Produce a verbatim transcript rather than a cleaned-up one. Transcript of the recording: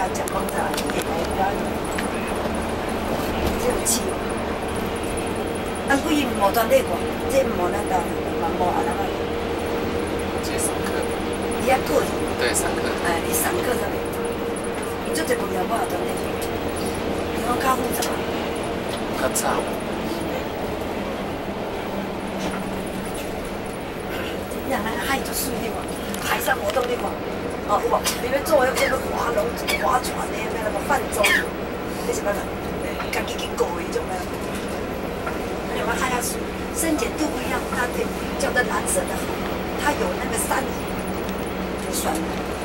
啊，食饭茶，伊会来了，这有气。啊，不伊无专业过，这无咱家，嘛无啊，咱个。 接上课。 伊遐课程。 对，上课。 哎，伊上课上面，伊做这物件我也专业，伊讲较复杂。 较吵。 你看那个海就水的嘛，海上活动的嘛，哦，有无？你要做迄个划龙、划船的，那个泛舟，那什么的，家己去过迄种的。你有没有看下水？深浅度不一样，它这叫做蓝色的，它有那个珊瑚，就算了。